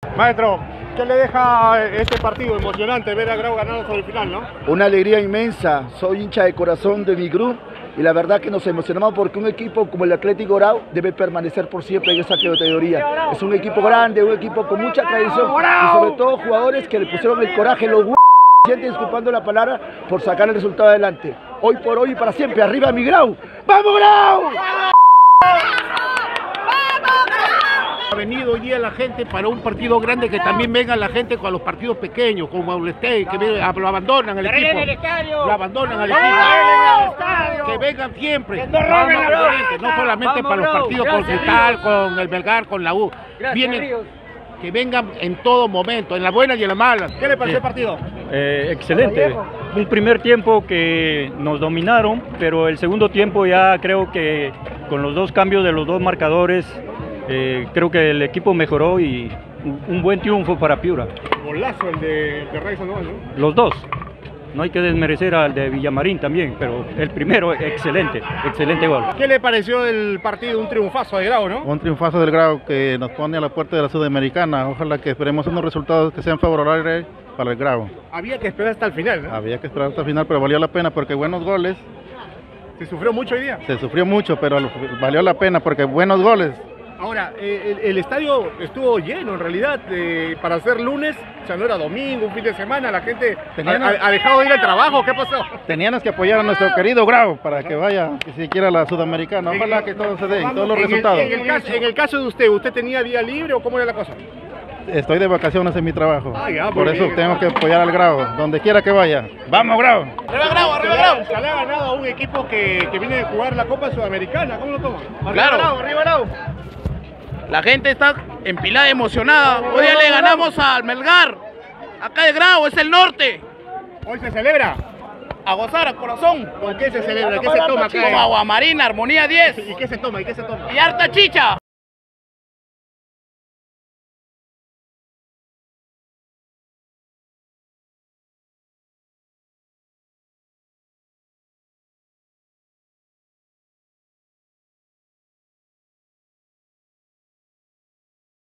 Maestro, ¿qué le deja este partido emocionante ver a Grau ganando sobre el final, no? Una alegría inmensa, soy hincha de corazón de mi grupo y la verdad que nos emocionamos porque un equipo como el Atlético Grau debe permanecer por siempre en esa categoría. Es un equipo grande, un equipo con mucha tradición y sobre todo jugadores que le pusieron el coraje, los disculpando la palabra, por sacar el resultado adelante. Hoy por hoy y para siempre, arriba mi Grau. ¡Vamos Grau! Ha venido hoy día la gente para un partido grande, que también venga la gente con los partidos pequeños, como Aulesté, que lo abandonan al equipo. Lo abandonan al equipo. Que vengan siempre. No solamente para los partidos con Cristal, con el Melgar, con la U. Vienen. Que vengan en todo momento, en las buenas y en las malas. ¿Qué le pareció el partido? Excelente. Un primer tiempo que nos dominaron, pero el segundo tiempo ya creo que con los dos cambios de los dos marcadores, creo que el equipo mejoró y un buen triunfo para Piura. Golazo el de Rayson, ¿no? Los dos. No hay que desmerecer al de Villamarín también, pero el primero, excelente gol. ¿Qué le pareció el partido? Un triunfazo de Grau, ¿no? Un triunfazo del Grau que nos pone a la puerta de la Sudamericana. Ojalá que esperemos unos resultados que sean favorables para el Grau. Había que esperar hasta el final, ¿no? Había que esperar hasta el final, pero valió la pena porque buenos goles. ¿Se sufrió mucho hoy día? Se sufrió mucho, pero valió la pena porque buenos goles. Ahora, el estadio estuvo lleno en realidad, para ser lunes, o sea, no era domingo, un fin de semana, la gente ha dejado de ir al trabajo. ¿Qué pasó? Teníamos que apoyar a nuestro querido Grau para que vaya, que siquiera a la Sudamericana. Ojalá que todo se dé, todos los resultados. En el caso de ¿usted tenía día libre o cómo era la cosa? Estoy de vacaciones en mi trabajo, por eso bien. tengo que apoyar al Grau, donde quiera que vaya. ¡Vamos Grau! ¡Arriba Grau, arriba Grau! Se le ha ganado a un equipo que viene de jugar la Copa Sudamericana, ¿cómo lo toma? Claro. ¡Arriba Grau! La gente está empilada, emocionada. Hoy ya le ganamos al Melgar. Acá de Grau, es el norte. ¿Hoy se celebra? A gozar, a corazón. ¿Con qué se celebra? ¿Qué se toma acá? Como Aguamarina, Armonía 10. ¿Y qué se toma? Y harta chicha.